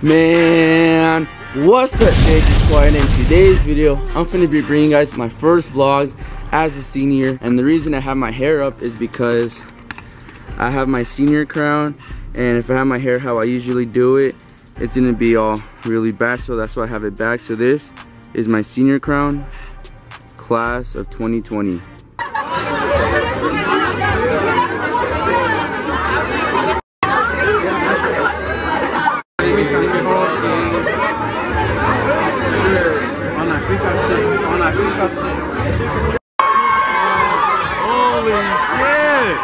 Man, what's up, JJ Squad? And in today's video, I'm finna be bringing you guys my first vlog as a senior. And the reason I have my hair up is because I have my senior crown, and if I have my hair how I usually do it, it's gonna be all really bad, so that's why I have it back. So this is my senior crown, class of 2020. Holy shit!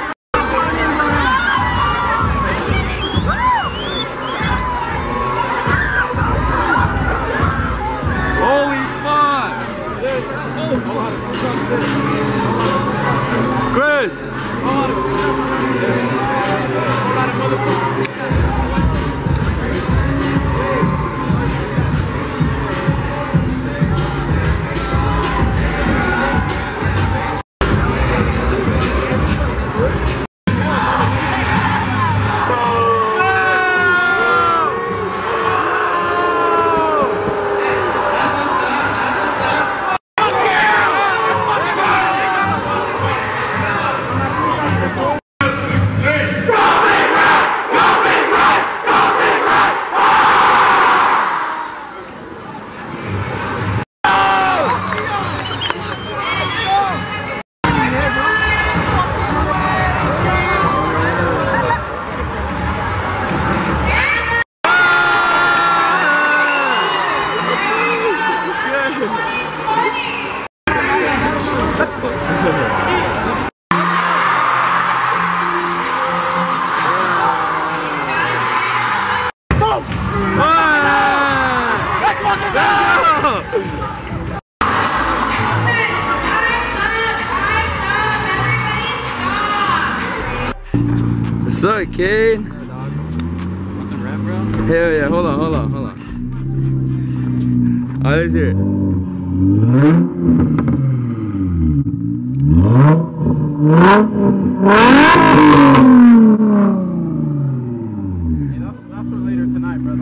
Holy fuck! Chris! What's up, kid? Want some rap, bro? Hell yeah, hold on. Alright, let's hear it. Hey, that's for later tonight, brother.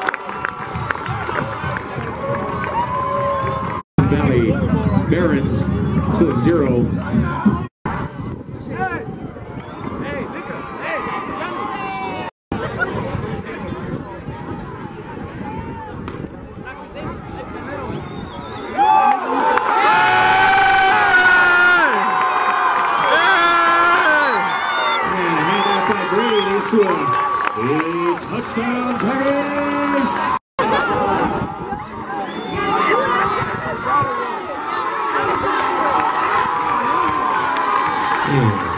Valley Barons to 0. To a touchdown, Tigers! Yeah.